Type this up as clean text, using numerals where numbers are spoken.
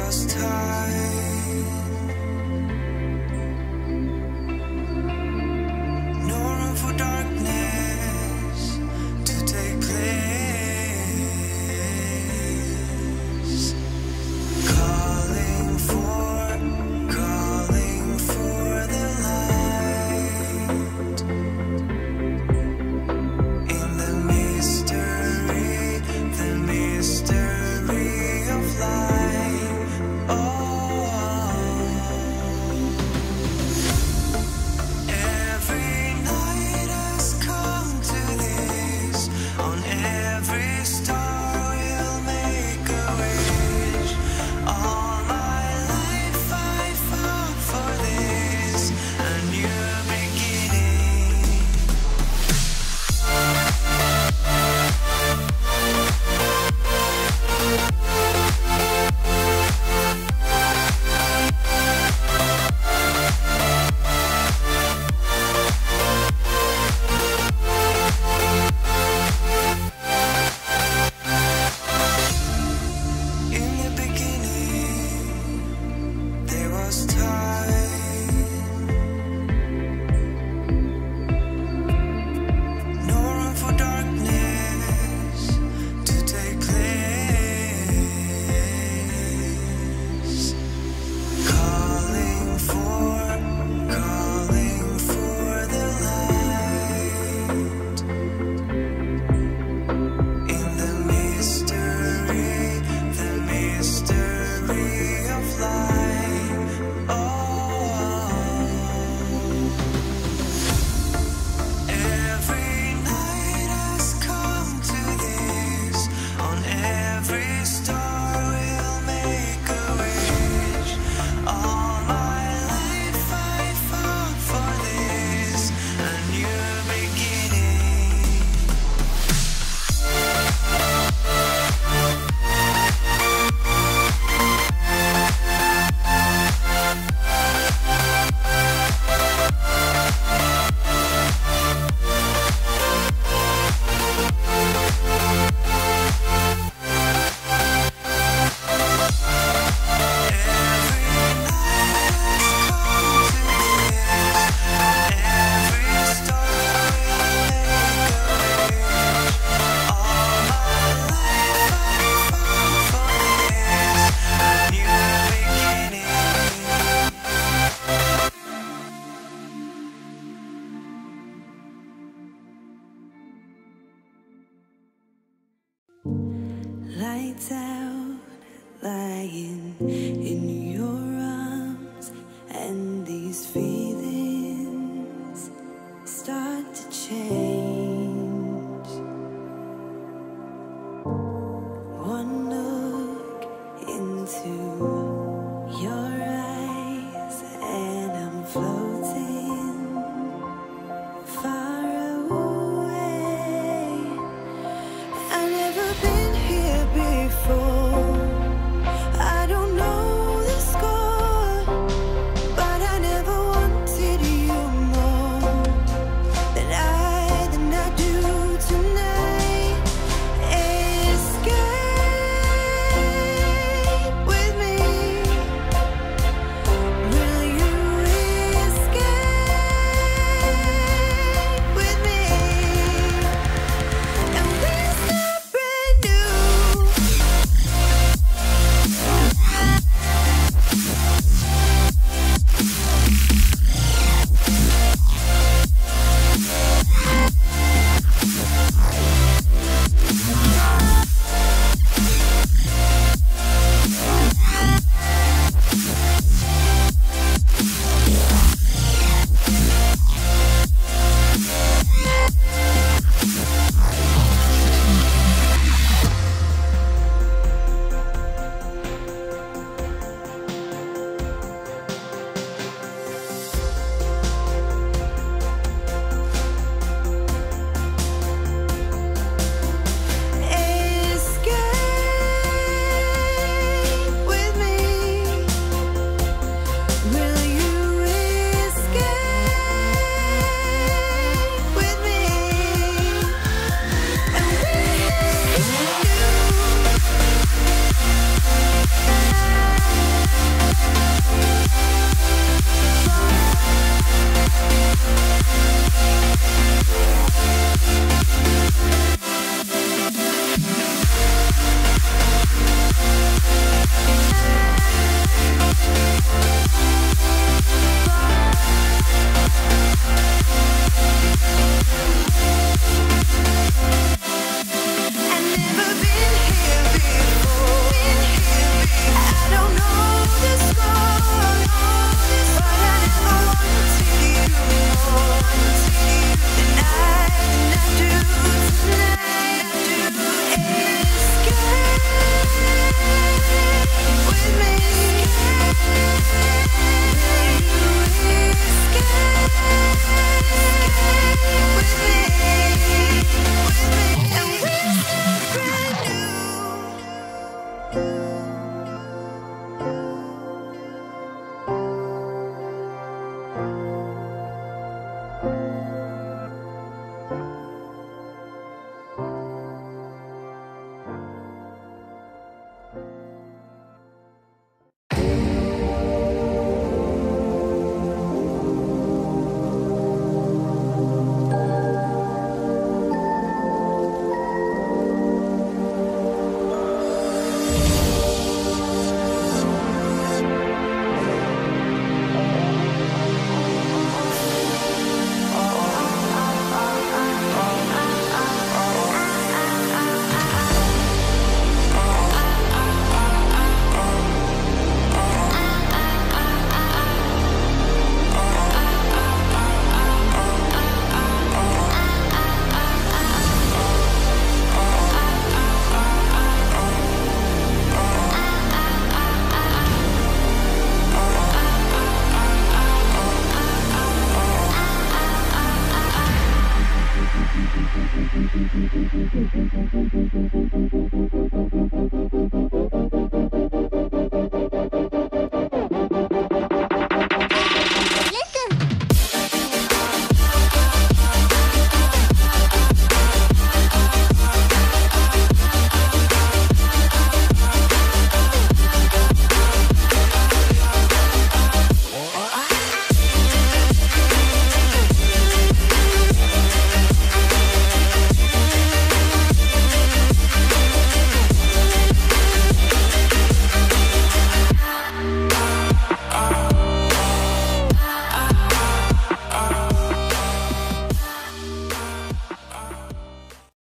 was time, no room for darkness to take place. Calling for the light in the mystery of life. Oh, every night has come to this. On every star we'll make a wish. All my life I fought for this, a new beginning. In the beginning, there was time, no room for darkness to take place. Calling for the light in the mystery of life. Oh, every night has come to this. On every star we'll make a wish. All my life I fought for this, a new beginning. Lights out.